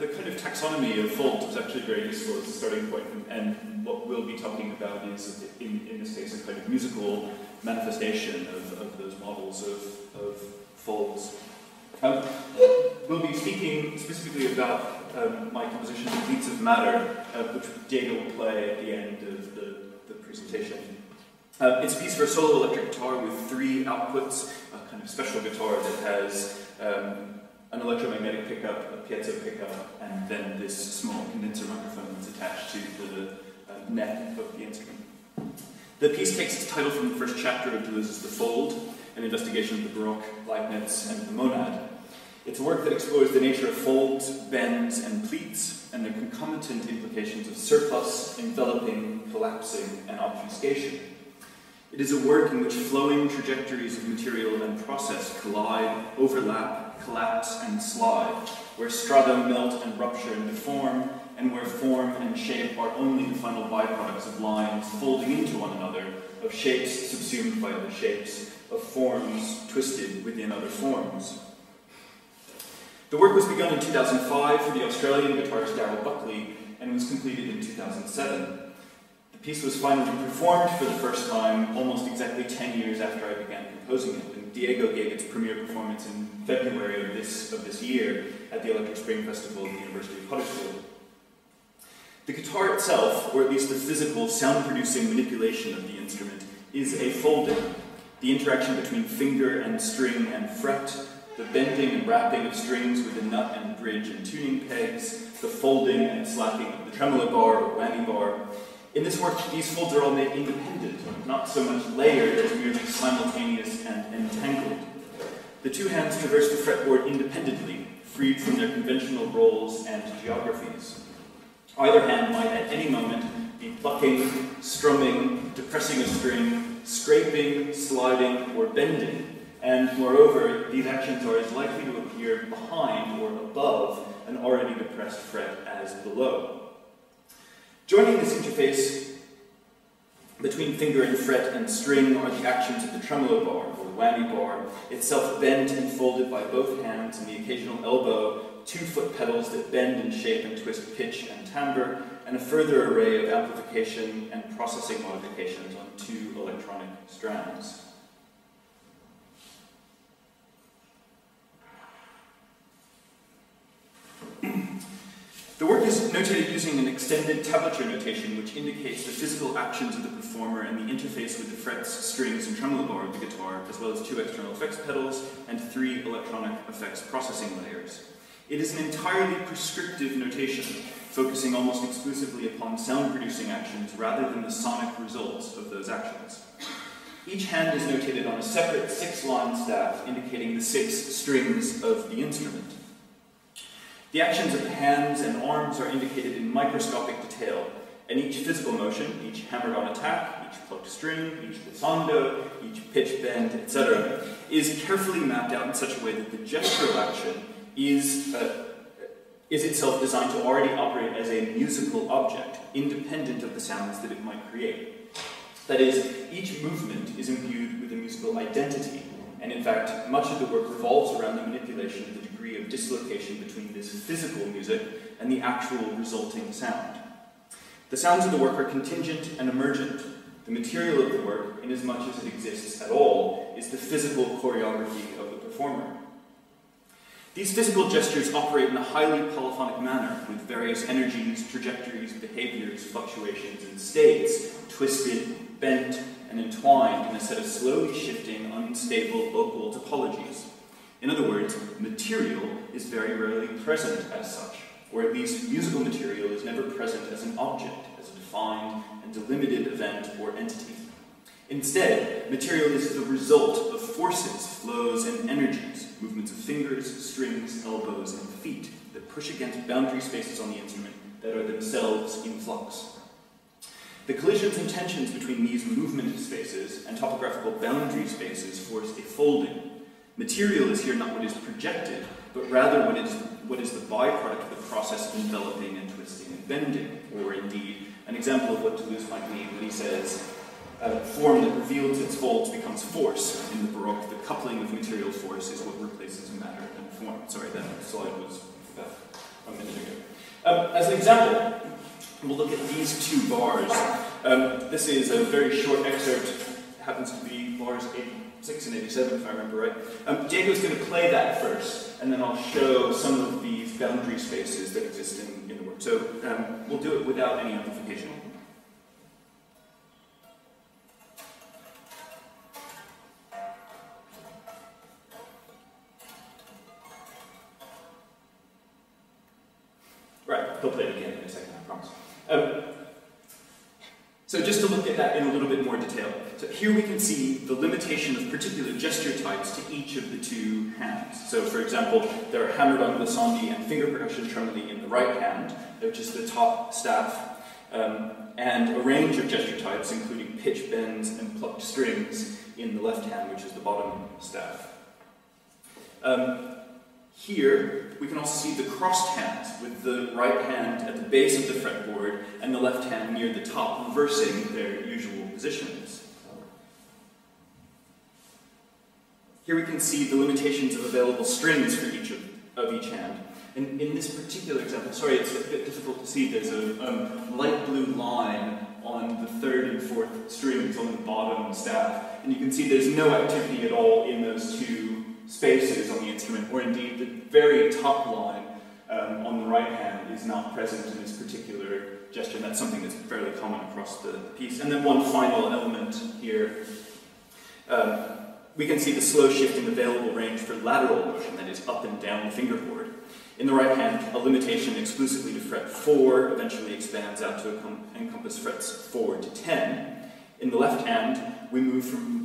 the kind of taxonomy of folds was actually very useful as a starting point, and what we'll be talking about is, in this case, a kind of musical manifestation of those models of folds. We'll be speaking specifically about my composition, The Beats of Matter, which Diego will play at the end of the presentation. It's a piece for a solo electric guitar with 3 outputs, a kind of special guitar that has an electromagnetic pickup, a piezo pickup, and then this small condenser microphone that's attached to the neck of the instrument. The piece takes its title from the first chapter of Deleuze's The Fold, an investigation of the Baroque, Leibniz, and the monad. It's a work that explores the nature of folds, bends, and pleats, and their concomitant implications of surplus, enveloping, collapsing, and obfuscation. It is a work in which flowing trajectories of material and process collide, overlap, collapse, and slide, where strata melt and rupture and deform, and where form and shape are only the final byproducts of lines folding into one another, of shapes subsumed by other shapes, of forms twisted within other forms. The work was begun in 2005 for the Australian guitarist Darryl Buckley and was completed in 2007. The piece was finally performed for the first time almost exactly 10 years after I began composing it, and Diego gave its premiere performance in February of this year at the Electric Spring Festival at the University of Huddersfield. The guitar itself, or at least the physical sound-producing manipulation of the instrument, is a folding. The interaction between finger and string and fret, the bending and wrapping of strings with a nut and bridge and tuning pegs, the folding and slacking of the tremolo bar or whammy bar. In this work, these folds are all made independent, not so much layered as merely simultaneous and entangled. The 2 hands traverse the fretboard independently, freed from their conventional roles and geographies. Either hand might at any moment be plucking, strumming, depressing a string, scraping, sliding, or bending. And moreover, these actions are as likely to appear behind or above an already depressed fret as below. Joining this interface between finger and fret and string are the actions of the tremolo bar, or whammy bar, itself bent and folded by both hands and the occasional elbow, 2 foot pedals that bend and shape and twist pitch and timbre, and a further array of amplification and processing modifications on 2 electronic strands. The work is notated using an extended tablature notation which indicates the physical actions of the performer and the interface with the frets, strings, and tremolo bar of the guitar, as well as 2 external effects pedals and 3 electronic effects processing layers. It is an entirely prescriptive notation, focusing almost exclusively upon sound-producing actions rather than the sonic results of those actions. Each hand is notated on a separate 6-line staff indicating the 6 strings of the instrument. The actions of the hands and arms are indicated in microscopic detail, and each physical motion, each hammered-on attack, each plucked string, each glissando, each pitch bend, etc., is carefully mapped out in such a way that the gestural action is itself designed to already operate as a musical object, independent of the sounds that it might create. That is, each movement is imbued with a musical identity, and in fact, much of the work revolves around the manipulation of the degree of dislocation between this physical music and the actual resulting sound. The sounds of the work are contingent and emergent. The material of the work, inasmuch as it exists at all, is the physical choreography of the performer. These physical gestures operate in a highly polyphonic manner, with various energies, trajectories, behaviors, fluctuations, and states, twisted, bent, and entwined in a set of slowly shifting, unstable local topologies. In other words, material is very rarely present as such, or at least musical material is never present as an object, as a defined and delimited event or entity. Instead, material is the result of forces, flows, and energies, movements of fingers, strings, elbows, and feet that push against boundary spaces on the instrument that are themselves in flux. The collisions and tensions between these movement spaces and topographical boundary spaces force a folding. Material is here not what is projected, but rather what is the byproduct of the process of enveloping and twisting and bending, or indeed, an example of what Deleuze might mean when he says, form that reveals its folds becomes force. In the Baroque, the coupling of material force is what replaces matter and form. Sorry, that slide was about a minute ago. As an example, we'll look at these two bars. This is a very short excerpt, happens to be bars 86 and 87, if I remember right. Diego's going to play that first, and then I'll show some of these boundary spaces that exist in the work. So we'll do it without any amplification. Right, he'll play it again in a second, I promise. So just to look at that in a little bit more detail. So here we can see the limitation of particular gesture types to each of the two hands. So for example, there are hammered on glissandi and finger percussion tremoli in the right hand, which is the top staff, and a range of gesture types, including pitch bends and plucked strings in the left hand, which is the bottom staff. Here, we can also see the crossed hands, with the right hand at the base of the fretboard and the left hand near the top, reversing their usual positions. Here we can see the limitations of available strings for each of each hand. And in this particular example, sorry, it's a bit difficult to see, there's a light blue line on the third and fourth strings on the bottom staff, and you can see there's no activity at all in those two spaces on the instrument, or indeed the very top line on the right hand is not present in this particular gesture, and that's something that's fairly common across the piece. And then one final element here, we can see the slow shift in available range for lateral motion, that is up and down the fingerboard. In the right hand, a limitation exclusively to fret 4 eventually expands out to encompass frets 4 to 10. In the left hand, we move from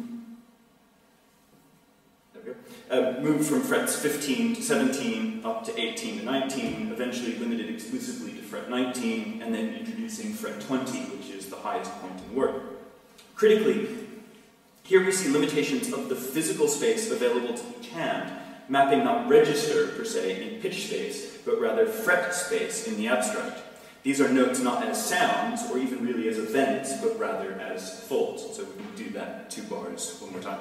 frets 15 to 17 up to 18 to 19, eventually limited exclusively to fret 19, and then introducing fret 20, which is the highest point in the work. Critically, here we see limitations of the physical space available to each hand, mapping not register, per se, in pitch space, but rather fret space in the abstract. These are notes not as sounds, or even really as events, but rather as folds. So we can do that 2 bars one more time.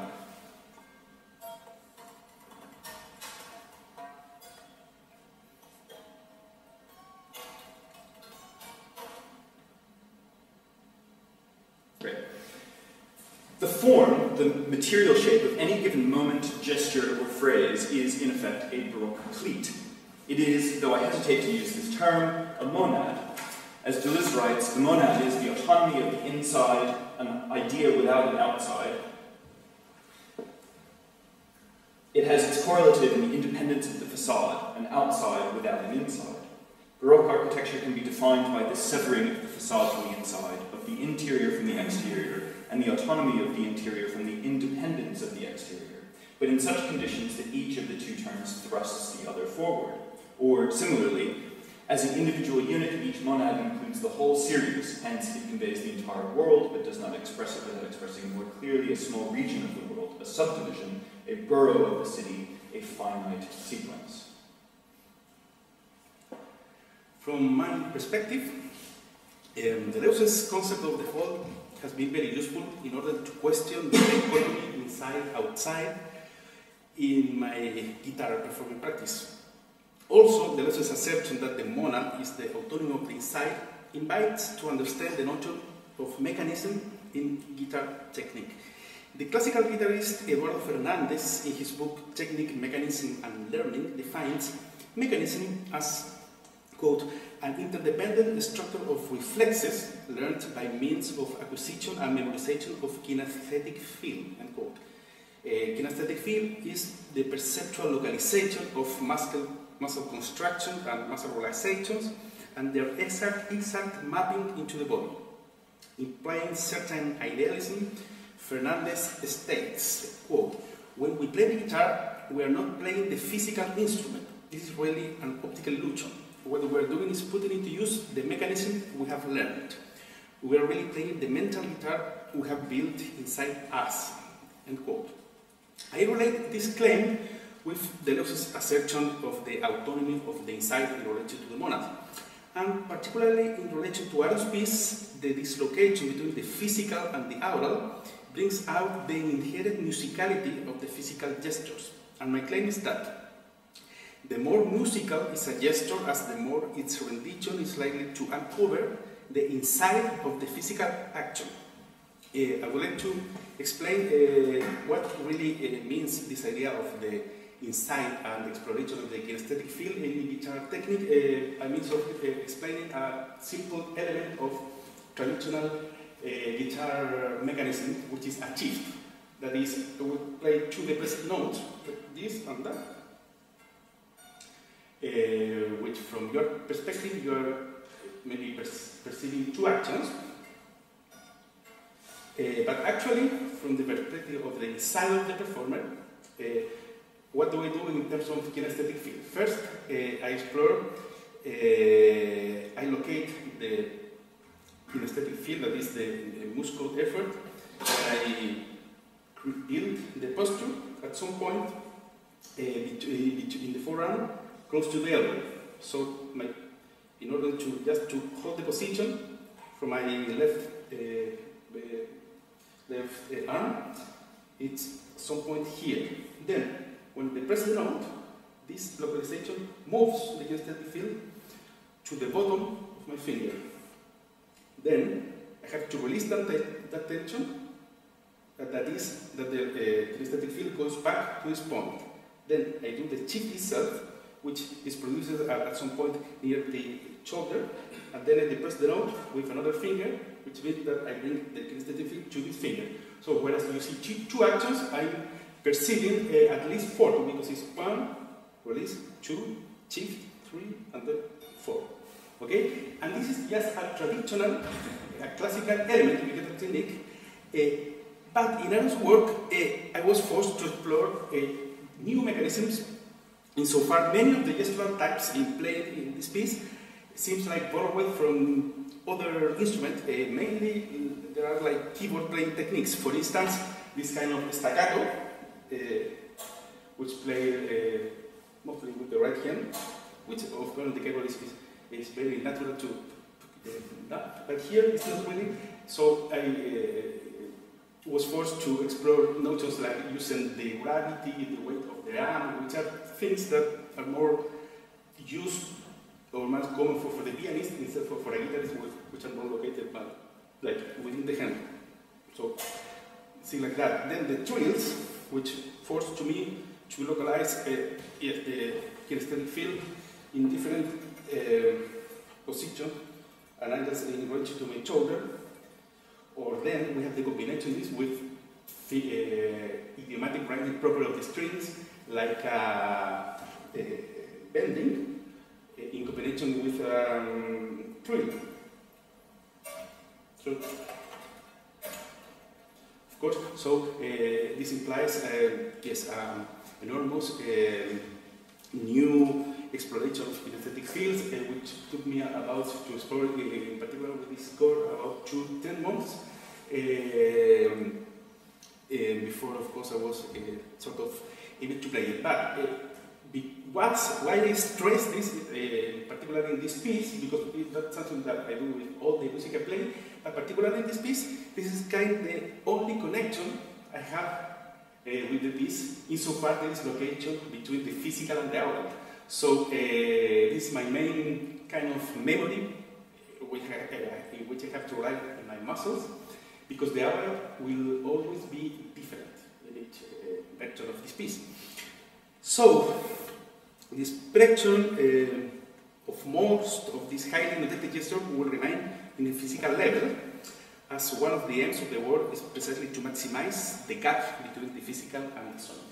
The form, the material shape of any given moment, gesture, or phrase is, in effect, a Baroque cleat. It is, though I hesitate to use this term, a monad. As Deleuze writes, the monad is the autonomy of the inside, an idea without an outside. It has its correlative in the independence of the facade, an outside without an inside. Baroque architecture can be defined by this severing of the facade from the inside, of the interior from the exterior, and the autonomy of the interior from the independence of the exterior, but in such conditions that each of the two terms thrusts the other forward. Or, similarly, as an individual unit, each monad includes the whole series, hence it conveys the entire world, but does not express it without expressing more clearly a small region of the world, a subdivision, a borough of the city, a finite sequence. From my perspective, Deleuze's concept of the whole has been very useful in order to question the dichotomy inside-outside in my guitar performing practice. Also, Deleuze's assertion that the monad is the autonomy of the inside invites to understand the notion of mechanism in guitar technique. The classical guitarist Eduardo Fernandez, in his book Technique, Mechanism and Learning, defines mechanism as, quote, an interdependent structure of reflexes learned by means of acquisition and memorization of kinesthetic field, end quote. Kinesthetic field is the perceptual localization of muscle construction and muscle relaxations and their exact mapping into the body. Implying certain idealism, Fernandez states, quote, when we play the guitar, we are not playing the physical instrument. This is really an optical illusion. What we're doing is putting into use the mechanism we have learned. We are really playing the mental guitar we have built inside us, end quote. I relate this claim with Deleuze's assertion of the autonomy of the inside in relation to the monad, and particularly in relation to Aro's piece, the dislocation between the physical and the aural brings out the inherent musicality of the physical gestures. And my claim is that The more musical is a gesture, as the more its rendition is likely to uncover the inside of the physical action. I would like to explain what really means this idea of the inside and exploration of the kinesthetic field in guitar technique. I mean, explaining a simple element of traditional guitar mechanism, which is a shift. That is, we would play two depressed notes, this and that, which from your perspective, you are maybe perceiving two actions. But actually, from the perspective of the inside of the performer, what do we do in terms of kinesthetic field? First, I explore, I locate the kinesthetic field, that is the musical effort, and I build the posture at some point in the forearm, close to the elbow. So, in order to just to hold the position from my left arm, it's some point here. Then, when I press the note, this localization moves the kinesthetic field to the bottom of my finger. Then, I have to release that tension, that the kinesthetic field goes back to this point. Then, I do the shift itself, which is produced at some point near the shoulder, and then I depress the note with another finger, which means that I bring the kinesthetic field to this finger. So whereas you see two actions, I'm perceiving at least four, because it's one, release, two, shift, three, and then four. Okay? And this is just a traditional, a classical element of guitar technique. But in Aaron's work, I was forced to explore new mechanisms. Insofar, many of the gestural types played in this piece seems like borrowed from other instruments. Mainly, there are like keyboard playing techniques. For instance, this kind of staccato, which played mostly with the right hand, which of course in the keyboard is very natural to that. But here it's not really. So I was forced to explore notions like using the gravity, the weight of the arm, which are things that are more used or more common for the pianist instead for a guitarist, which are more located like within the hand. So things like that. Then the trills, which forced to me to localize the kinesthetic field in different positions, and I just encourage to my shoulder. Or then we have the combination of this with idiomatic grinding proper of the strings, like bending in combination with trill. So, of course, so this implies yes, enormous new exploration of kinesthetic fields, which took me about to explore, in particular with this score, about 10 months. Before, of course, I was sort of able to play it. But why I stress this, particularly in this piece, because that's something that I do with all the music I play, but particularly in this piece, this is kind of the only connection I have with the piece, insofar there is location between the physical and the aural. So this is my main kind of memory, which I have to write in my muscles, because the aural will always be different in each vector of this piece. So the expression of most of this highly notated gesture will remain in a physical level, as one of the aims of the work is precisely to maximize the gap between the physical and the sonic.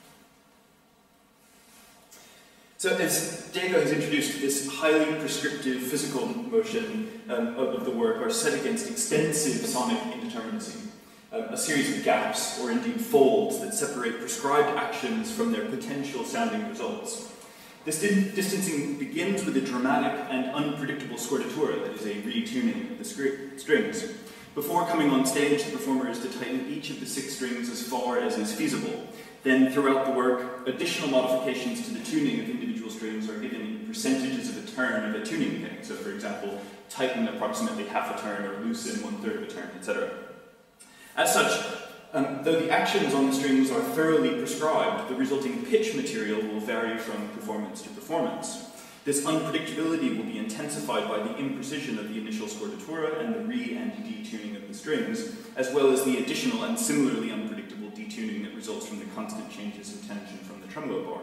So as Diego has introduced, this highly prescriptive physical motion of the work are set against extensive sonic indeterminacy, a series of gaps, or indeed folds, that separate prescribed actions from their potential sounding results. This distancing begins with a dramatic and unpredictable scordatura, that is a retuning of the strings. Before coming on stage, the performer is to tighten each of the 6 strings as far as is feasible. Then, throughout the work, additional modifications to the tuning of individual strings are given in percentages of a turn of a tuning peg. So, for example, tighten approximately half a turn or loosen 1/3 of a turn, etc. As such, Though the actions on the strings are thoroughly prescribed, the resulting pitch material will vary from performance to performance. This unpredictability will be intensified by the imprecision of the initial scordatura and the re- and detuning of the strings, as well as the additional and similarly unpredictable detuning that results from the constant changes in tension from the tremolo bar.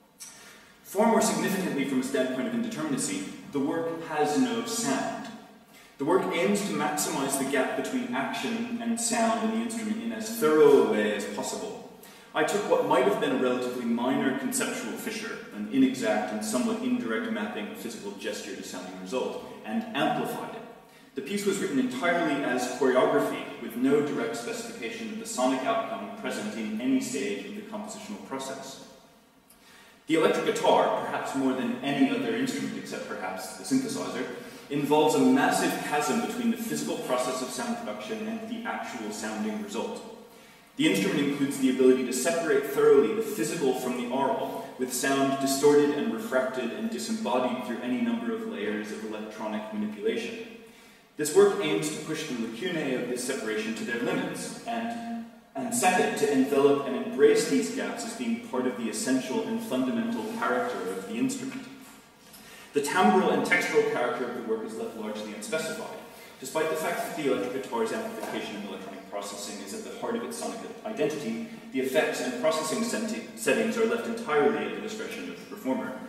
Far more significantly from a standpoint of indeterminacy, the work has no sound. The work aims to maximize the gap between action and sound in the instrument in as thorough a way as possible. I took what might have been a relatively minor conceptual fissure, an inexact and somewhat indirect mapping of physical gesture to sounding result, and amplified it. The piece was written entirely as choreography, with no direct specification of the sonic outcome present in any stage of the compositional process. The electric guitar, perhaps more than any other instrument except perhaps the synthesizer, involves a massive chasm between the physical process of sound production and the actual sounding result. The instrument includes the ability to separate thoroughly the physical from the aural, with sound distorted and refracted and disembodied through any number of layers of electronic manipulation. This work aims to push the lacunae of this separation to their limits, and second, to envelop and embrace these gaps as being part of the essential and fundamental character of the instrument. The timbral and textural character of the work is left largely unspecified, despite the fact that the electric guitar's amplification and electronic processing is at the heart of its sonic identity. The effects and processing settings are left entirely at the discretion of the performer.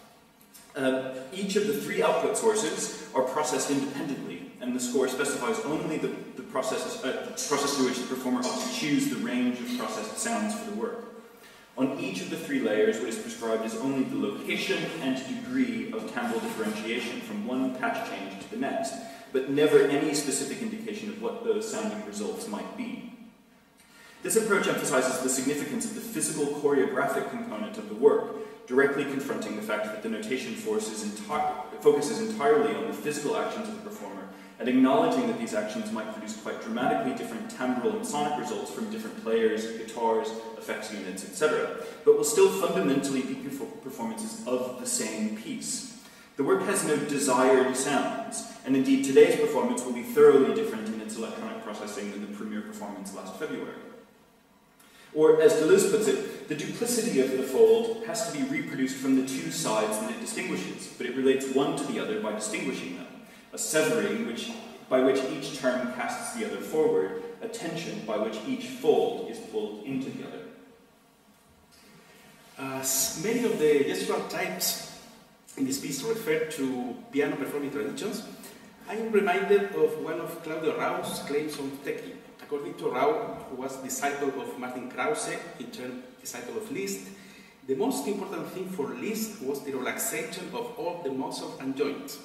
Each of the three output sources are processed independently, and the score specifies only the process through which the performer ought to choose the range of processed sounds for the work. On each of the three layers, what is prescribed is only the location and degree of timbral differentiation from one patch change to the next, but never any specific indication of what those sounding results might be. This approach emphasizes the significance of the physical choreographic component of the work, directly confronting the fact that the notation focuses entirely on the physical actions of the performer, and acknowledging that these actions might produce quite dramatically different timbral and sonic results from different players, guitars, effects units, etc., but will still fundamentally be performances of the same piece. The work has no desired sounds, and indeed today's performance will be thoroughly different in its electronic processing than the premiere performance last February. Or, as Deleuze puts it, the duplicity of the fold has to be reproduced from the two sides that it distinguishes, but it relates one to the other by distinguishing them. A severing by which each term casts the other forward, a tension by which each fold is pulled into the other. As many of the gestural types in this piece refer to piano performing traditions, I am reminded of one of Claudio Rau's claims on technique. According to Rau, who was disciple of Martin Krause, in turn disciple of Liszt, the most important thing for Liszt was the relaxation of all the muscles and joints.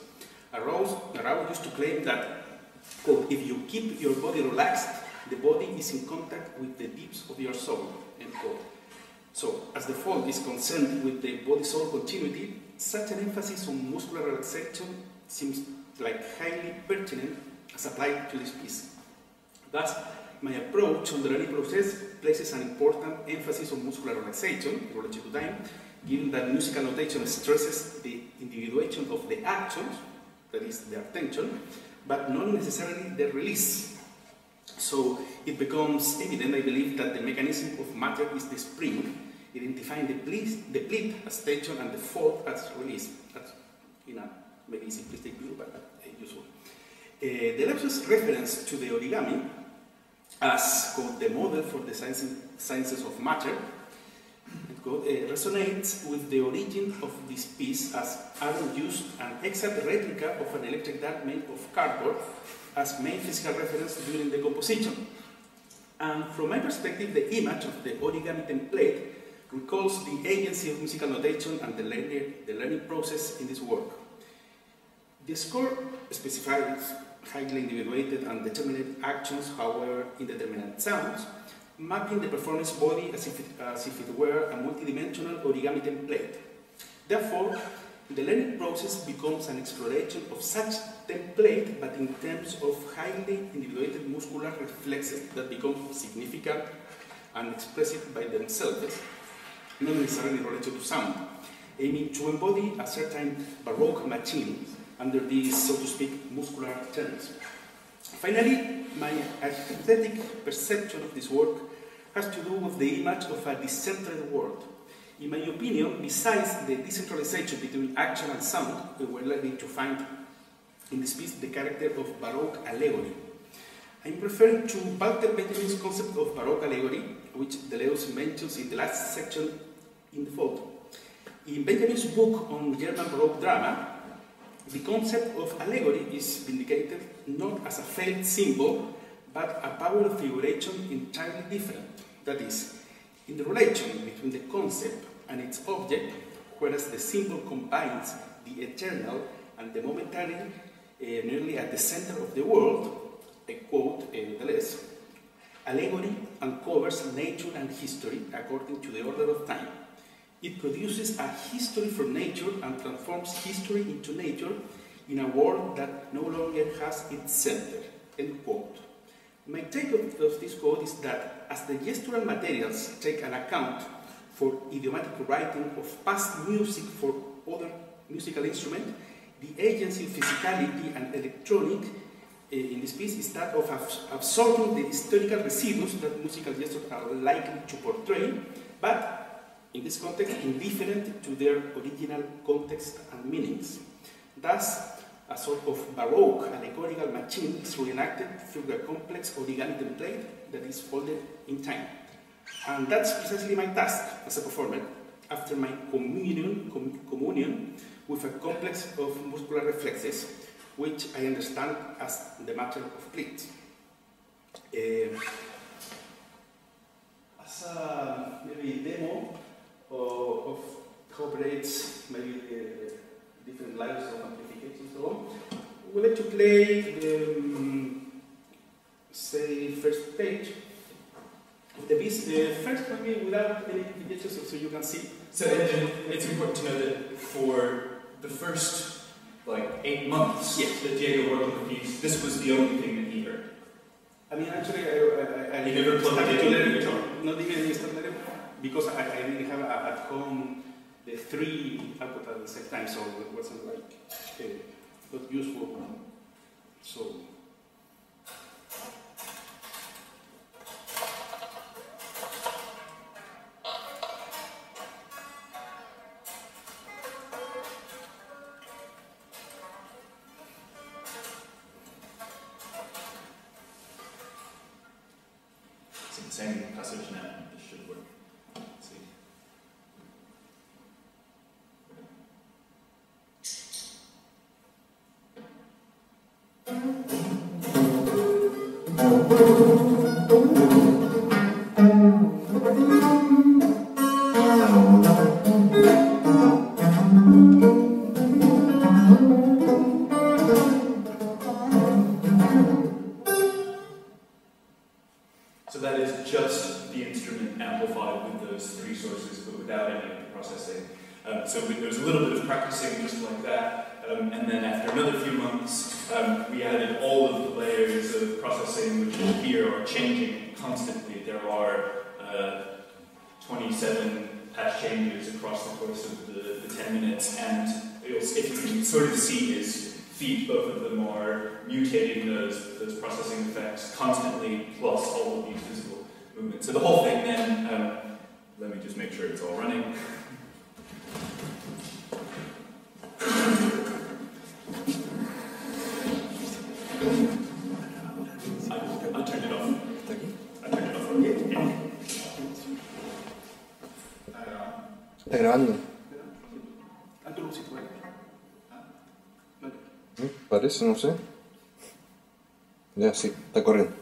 Rau used to claim that, quote, if you keep your body relaxed, the body is in contact with the deeps of your soul, end quote. So, as the fold is concerned with the body-soul continuity, such an emphasis on muscular relaxation seems like highly pertinent as applied to this piece. Thus, my approach on the learning process places an important emphasis on muscular relaxation in relation to time, given that musical notation stresses the individuation of the actions, that is, their attention, but not necessarily their release. So it becomes evident, I believe, that the mechanism of matter is the spring, identifying the pleat as tension and the fold as release. That's in a maybe simplistic view, but useful. Deleuze's reference to the origami as, quote, the model for the sciences of matter, quote, resonates with the origin of this piece, as Aaron used an exact replica of an electric dart made of cardboard as main physical reference during the composition. And from my perspective, the image of the origami template recalls the agency of musical notation and the learning process in this work. The score specifies highly individuated and determinate actions, however indeterminate sounds, mapping the performance body as if it were a multidimensional origami template. Therefore, the learning process becomes an exploration of such template, but in terms of highly individuated muscular reflexes that become significant and expressive by themselves, not necessarily related to sound, aiming to embody a certain Baroque machine under these, so to speak, muscular terms. Finally, my aesthetic perception of this work has to do with the image of a decentralized world. In my opinion, besides the decentralization between action and sound, we were likely to find in this piece the character of Baroque allegory. I'm referring to Walter Benjamin's concept of Baroque allegory, which Deleuze mentions in the last section in the photo. In Benjamin's book on German Baroque drama, the concept of allegory is vindicated not as a failed symbol, but a powerful figuration entirely different. That is, in the relation between the concept and its object, whereas the symbol combines the eternal and the momentary nearly at the center of the world, I quote Deleuze, allegory uncovers nature and history according to the order of time. It produces a history from nature and transforms history into nature in a world that no longer has its center, end quote. My take of this quote is that as the gestural materials take an account for idiomatic writing of past music for other musical instruments, the agency, physicality, and electronic in this piece is that of absorbing the historical residues that musical gestures are likely to portray, but in this context, indifferent to their original context and meanings. Thus, a sort of Baroque allegorical machine is reenacted through a complex origami template that is folded in time. And that's precisely my task as a performer, after my communion with a complex of muscular reflexes, which I understand as the matter of pleats. As a maybe demo of how operates maybe different levels of amplification and so on, we would like to play say first page of the piece. First maybe without any amplification, so you can see. So it's important to know that for the first 8 months that Diego worked on the piece, this was the only thing that he heard. I mean, actually, I you never plugged it in the guitar? Not even started because I didn't have at home the 3 output at the same time, so it wasn't not useful. So. Same passage now. This should work. Let's see. So that is just the instrument amplified with those 3 sources, but without any of the processing. So there was a little bit of practicing just like that, and then after another few months, we added all of the layers of processing, which here are changing constantly. There are 27 patch changes across the course of the 10 minutes, and if you can sort of see his feet, both of them are mutating those processing effects constantly, plus all of these physical movements. So the whole thing then, let me just make sure it's all running. I turned it off. I turned it off. Yeah. Está grabando. Parece, no sé. Ya, sí, está corriendo.